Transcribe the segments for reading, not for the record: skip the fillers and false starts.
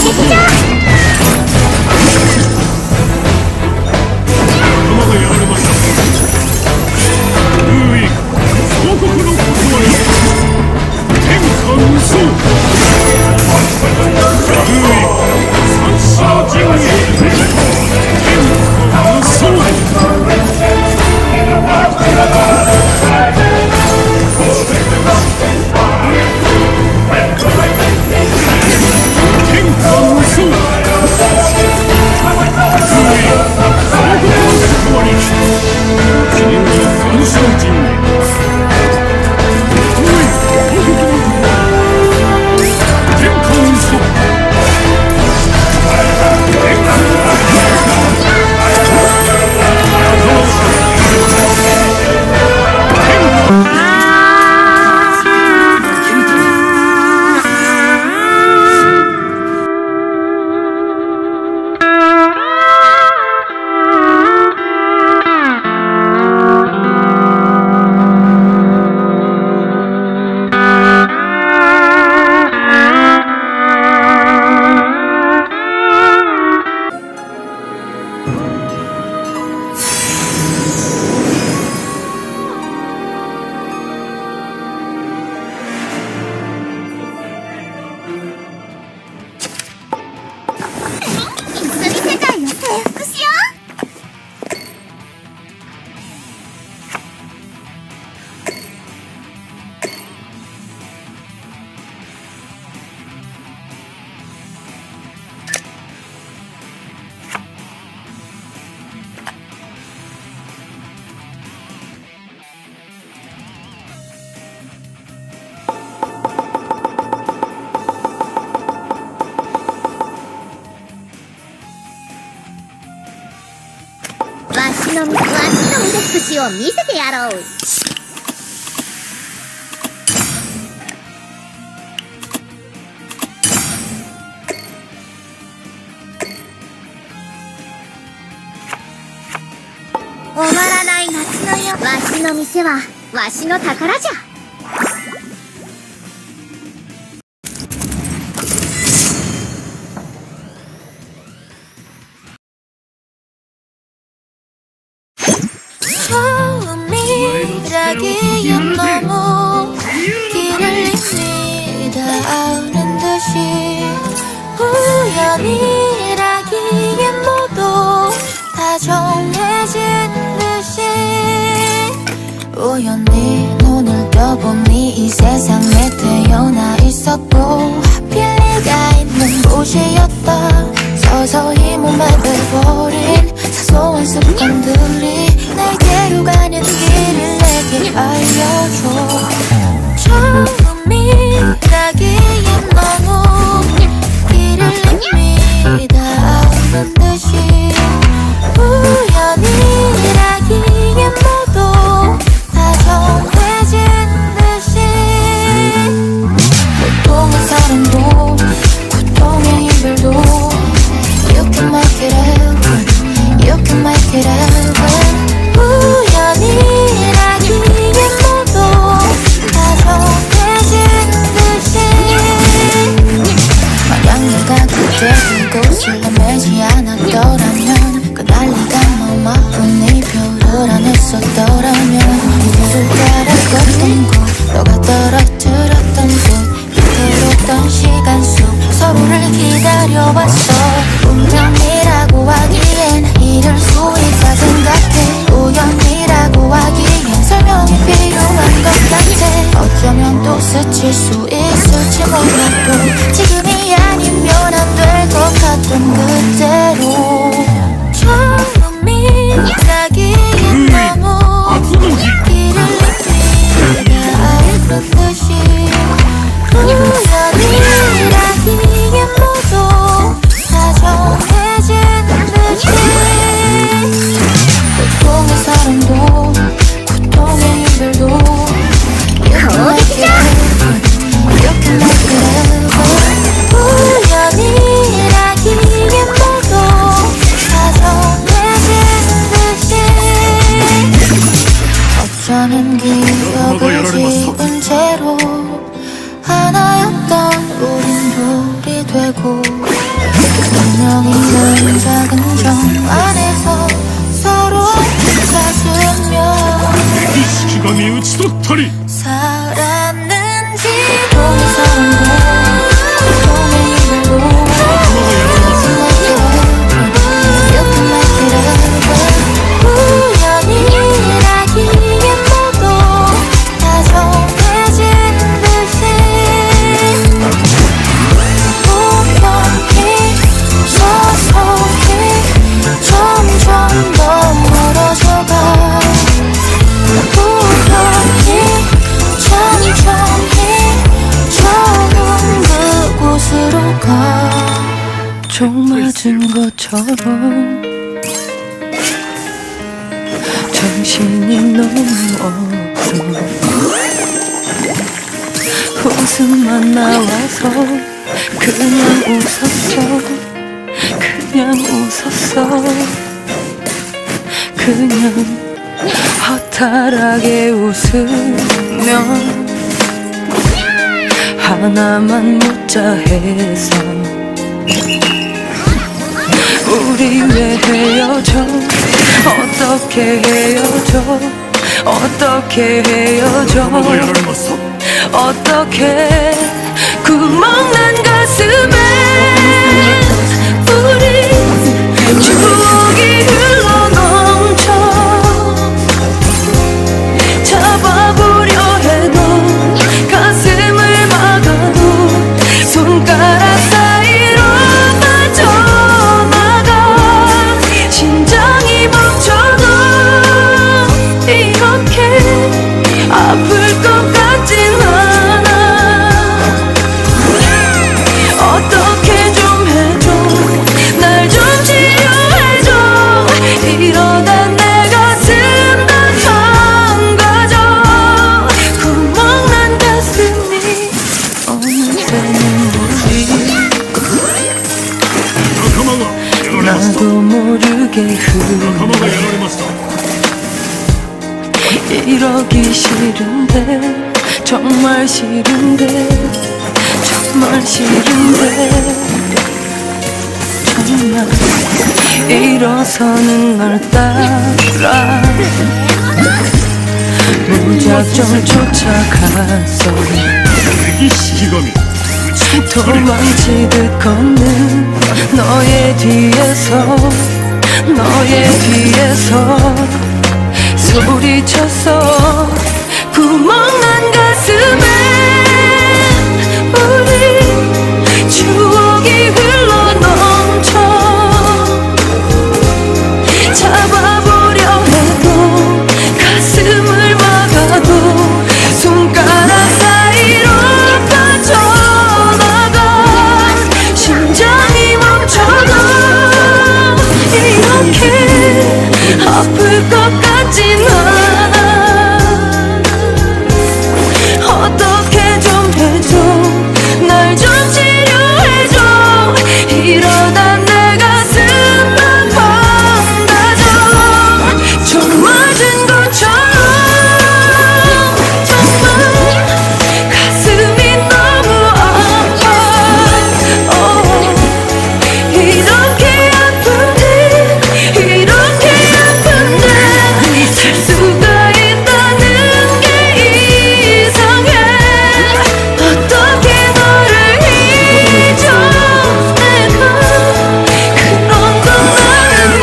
わしの腕っぷしを見せてやろう。終わらない夏の夜、わしの店はわしの宝じゃ。 처음이라기엔 너무 길을 이미 닿는 듯이 우연이라기엔 모두 다 정해진 듯이 우연히 눈을 떠보니 이 세상에 태어나 있었고 하필 네가 있는 곳이었다. 서서히 몸에 배버린 사소한 습관들이 날 데려가는 길을 내게 알려줘. 처음이라기엔 너무 길을 이미 닿는 듯이 우연이라기엔 모두 다 정해진 듯이 보통의 사랑도 고통의 힘들도 You can make it happen, you can make it happen. 우연이라기엔 모두 다 정해진 듯이 만약 내가 그때 그곳을 헤매지 않았더라면 그날 네가 너무 아픈 이별을 안 했었더라면 우리를 따라 걷던 곳 너가 떨어뜨렸던 곳 위태롭던 시간 속 서로를 기다려왔어. 운명이라고 하기엔 이럴 수 있다 생각해. 우연이라고 하기엔 설명이 필요한 것 같아. 어쩌면 또 스칠 수 있을지 몰라도 지금이 아니면 안 될 것 같던 그대로 처음이라기엔 너무 길을 이미 닿는 듯이 우연이라기엔 모두 다 정해진 듯이 고통의 사랑도 고통의 힘들도 You can make it happen, you can make it happen. 우연이라기엔 모두 다 정해진 듯이 어쩌면 기억을 지운 채로 하나였던 우린 둘이 되고 분명히 작은 정 안에서 서로 웃어주며 이 시기감이 우치도터리 살았는지 보는 사람도 고통의 힘으로 우연이라기에 모두 다 정해진 듯이 우연히 서서히 점점 더 멀어져가 우연히 천천히 좋은 그곳으로 가 종 맞은 것처럼 정신이 너무 없어 웃음만 나와서 그냥 웃었어 그냥 웃었어 그냥 허탈하게 웃으면 하나만 묻자 해서 우리 왜 헤어져 어떻게 헤어져 어떻게 헤어져 어떻게 구멍난 가슴에 우리 추억이 흘러넘쳐 잡아보려 해도 가슴을 막아도 손가락 사이로 빠져나가 심장이 멈춰도 이렇게 아플 것 같진 않아 어떻게 좀 해줘 날 좀 치료해줘 이러다 내 가슴 다 망가져 구멍난 가슴이 어느새는 우리 나도 모르게 흘러 이러기 싫은데 정말 싫은데 정말 싫은데 정말 일어서는 널 따라 무작정 쫓아가서 이 시기감이 우치도터리 도망치듯 걷는 너의 뒤에서 소리쳤어 구멍난 가슴에 우리 추억이 흘러넘쳐 잡아보려 해도 가슴을 막아도 손가락 사이로 빠져나가 심장이 멈춰도 이렇게 아플 것 같진 않아 어떻게 좀 해줘 날 좀 치료해줘 이러다 내 가슴만 망가져 총 맞은 것처럼 정말 가슴이 너무 아파 이렇게 아픈데 이렇게 아픈데 살 수가 있다는 게 이상해 어떻게 너를 잊어 내가 그런 건 나는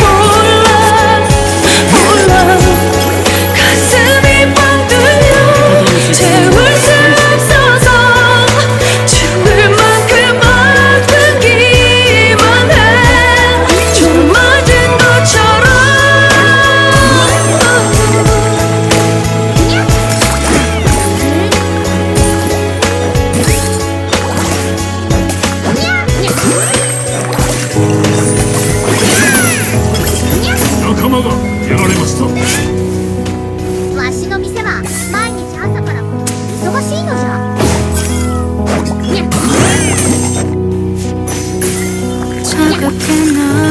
몰라 가슴이 뻥 뚫려 채울 수 없어서 죽을 만큼 아프기만 해 총 맞은 것처럼 仲間がやられましたわしの店は毎日朝から忙しいのじゃにゃ 차갑게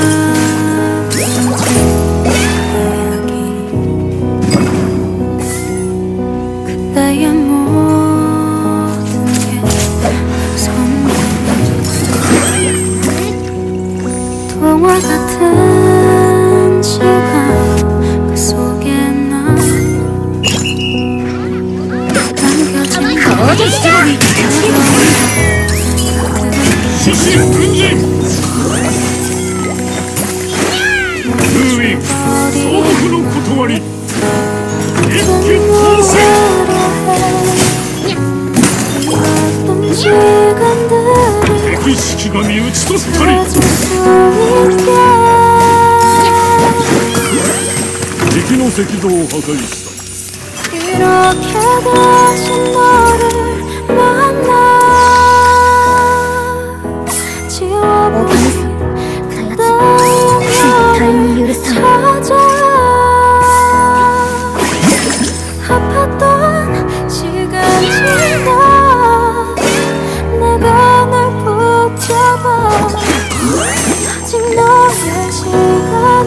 그때의 모든 게 선물 軍人封印総北の断り一騎当選敵式神討ち取ったり敵の石像を破壊した。 이렇게 다시 너를 만나 지워버린 그대를 찾아 아팠던 시간 지나 내가 널 붙잡아 아직 너의 시간에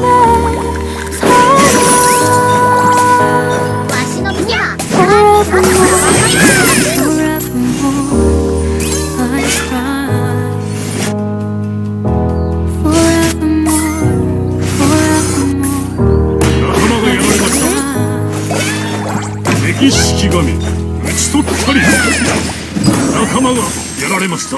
敵式神討ち取ったり仲間がやられました。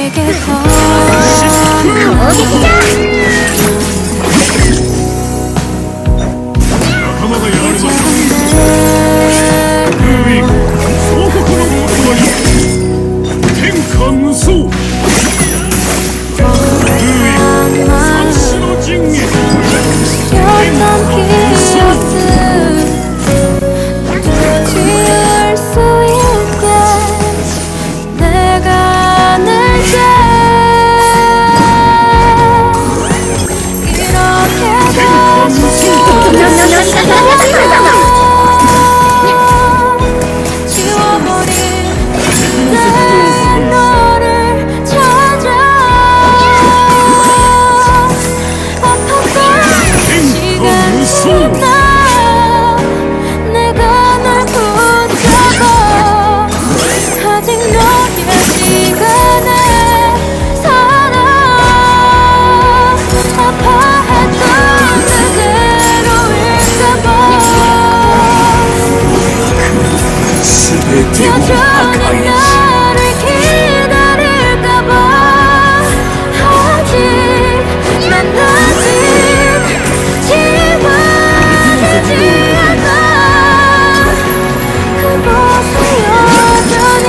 여전히 나를 기다릴까봐 아직 만나지 지워지지 않아 그곳은 여전히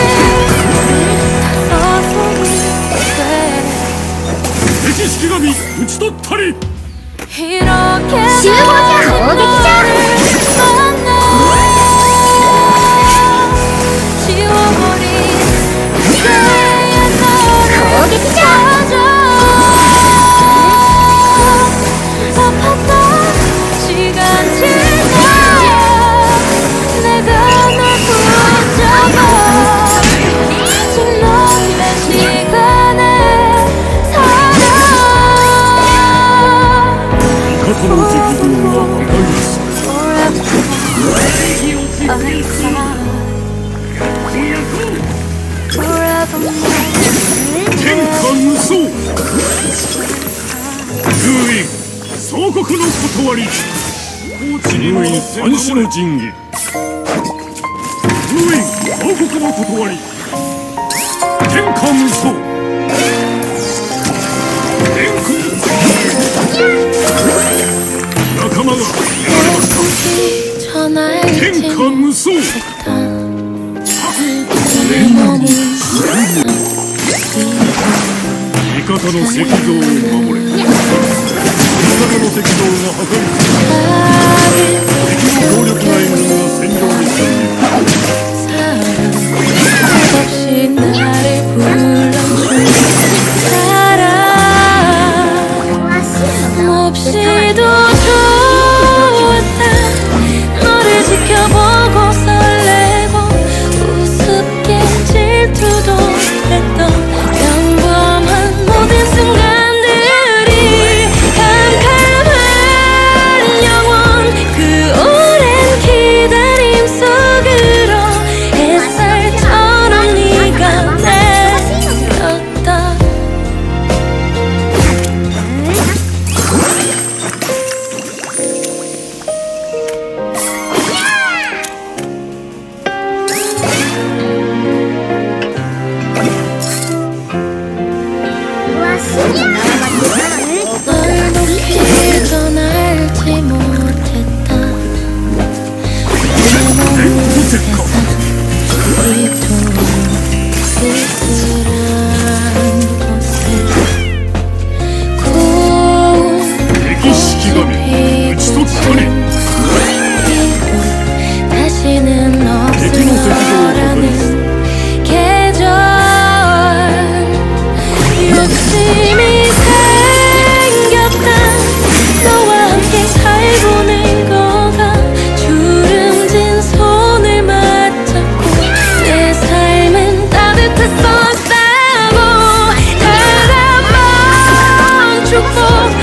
서서히 돼 敵式神討ち取ったり 이렇게 다시 너를 만나 지워버린 그대의 너를 찾아 아팠던 시간 지나 내가 널 붙잡아 아직 너의 시간에 살아 味方の石像が破壊した。 天下無双封印総国の断り封印三種の神器封印総国の断り天下無双天下仲間がやられました天下無双味方の石像を守れ。味方の石像が破壊され敵の強力な援軍が戦場に参入。 없이 나를 불러준 사랑 몹시도 좋았다 너를 지켜보고 설레고 우습게 질투도 했던 평범한 모든 순간들이 캄캄한 영원 그 오랜 기다림 속으로 햇살처럼 네가 내렸다 널 놓길 떠날지 못했다. 내 머무는 세상 이토록 쓸쓸한 곳에 시기감이 우치토타리 다시는 없을 거라는 계절 욕심이 생겼다. 너와 함께 잘 보낸 거가 주름진 손을 맞잡고 내 삶은 따뜻했었다고 달아 멈추고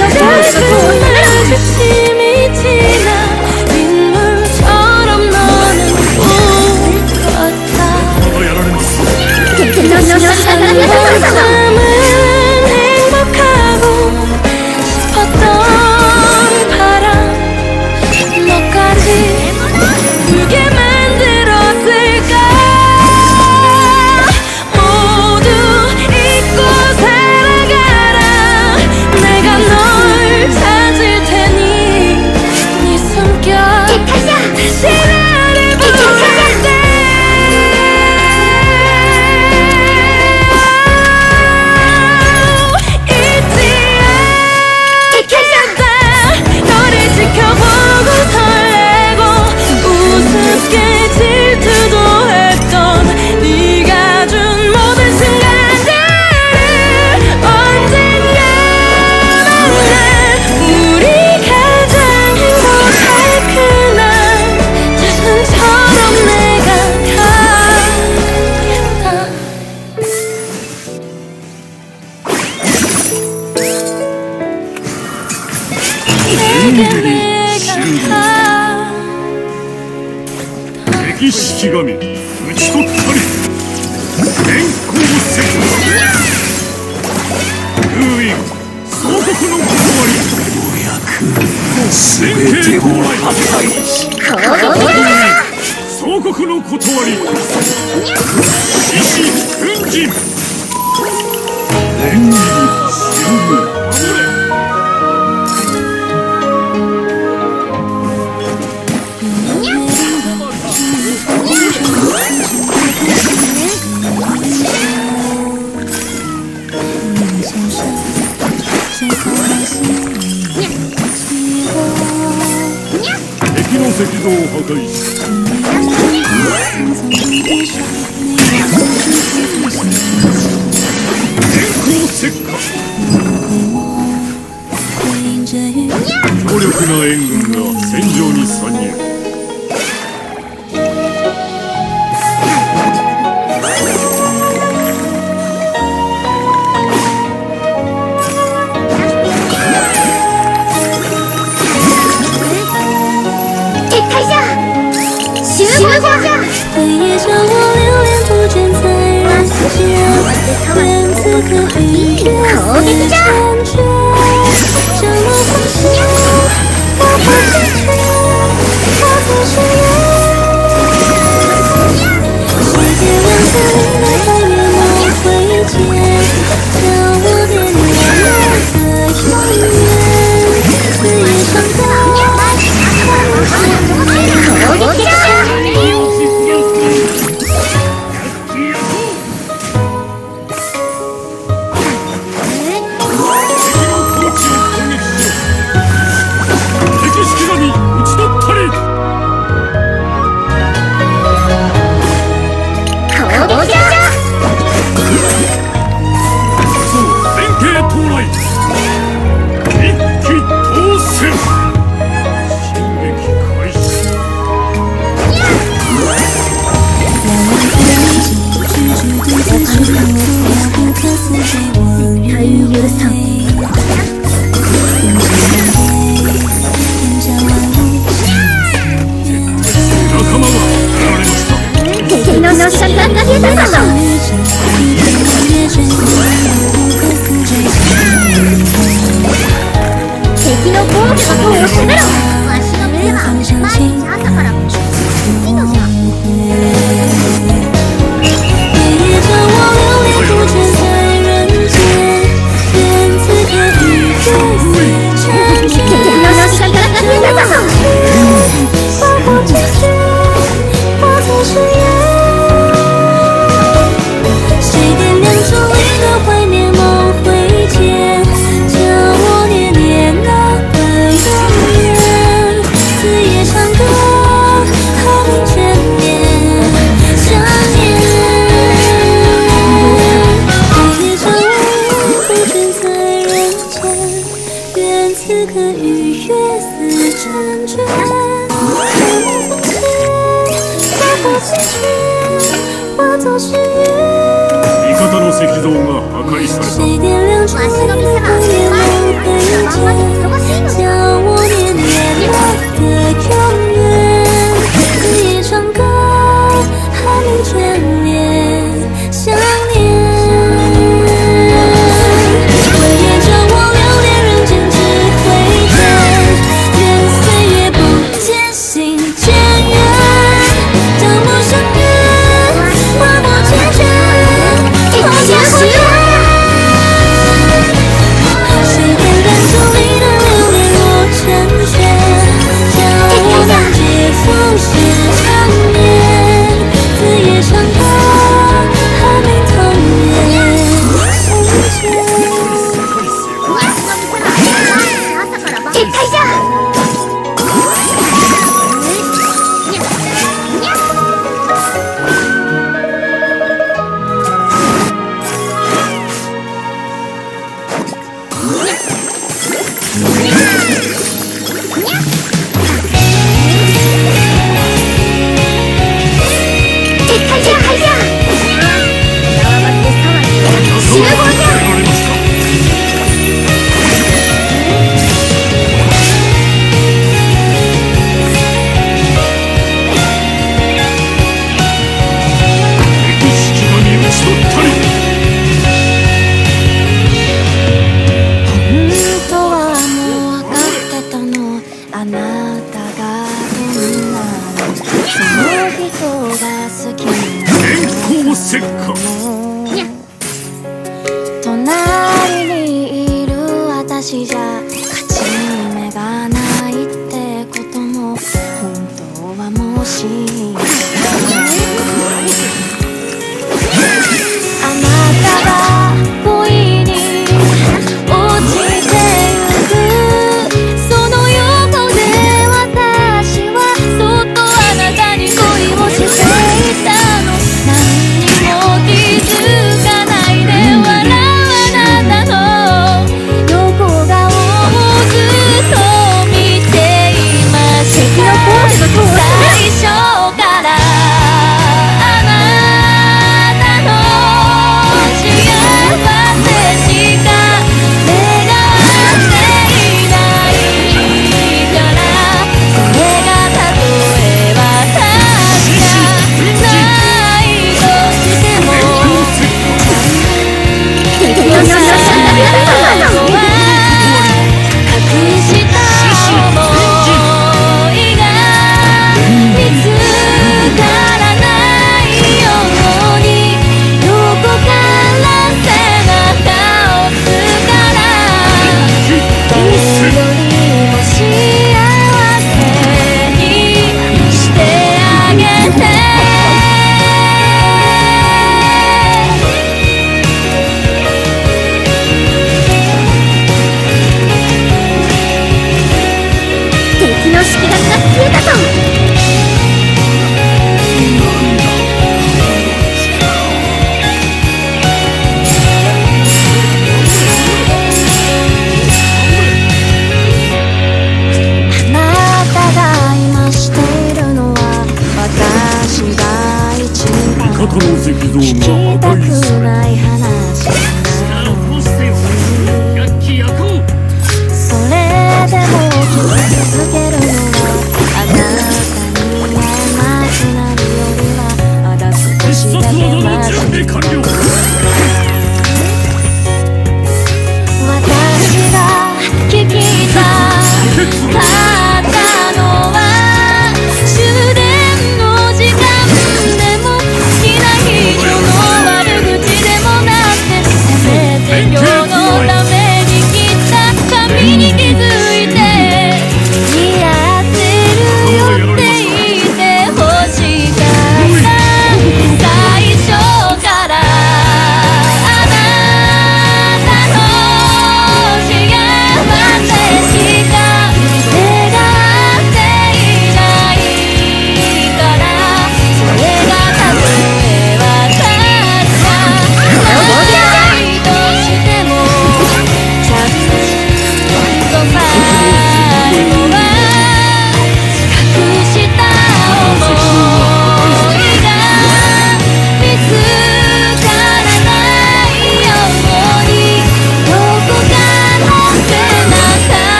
조심히 지나 빗물처럼 너는 웃었다. 한참은 행복하고 싶었던 바람 너까지 울게 만들었을까. 모두 잊고 살아가라. 내가 널 찾을 테니 네 숨결 다시 나를 부를 때 잊지 않겠다. 너를 지켜보고 설레고 우습게 질투도 했던 네가 준 모든 순간들을 언젠가 우리 가장 행복할 그날 자신처럼 내가 가겠다. 시기감이 우치토타리 냉콩부세 그이고 소국의 고토와리 생계 도라이 소국의 고토와리 시시 근짐 냉일이 신무敵の石像を破壊し電光石火強力な援軍が戦場に参入。 黑夜将我留恋不倦在人间，愿此刻与月色缠卷，将我放下，我不失去，我不是世界万千里的海面梦回见，将我点燃的永远，此夜长高，看我身边。 可与月似婵娟。风吹，化作誓言。 味方の石像が破壊された。 谁点亮窗外的夜幕黑间，将我念念的永远。此夜长歌，还没眷恋想念。回忆着我留恋人间只会见，愿岁月不见心渐远。将陌生人划过缱绻，一结誓。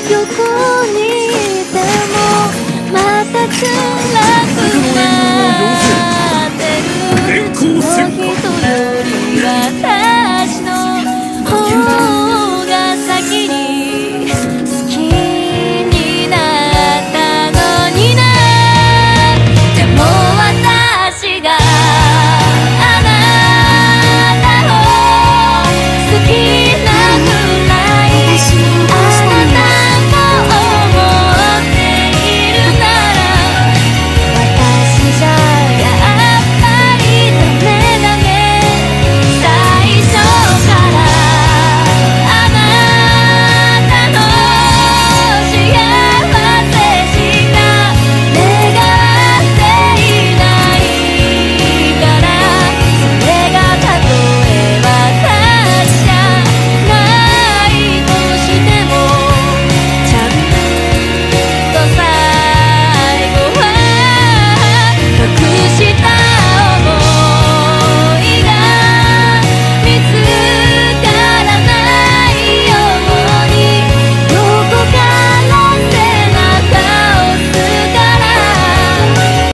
どこにいてもまた辛く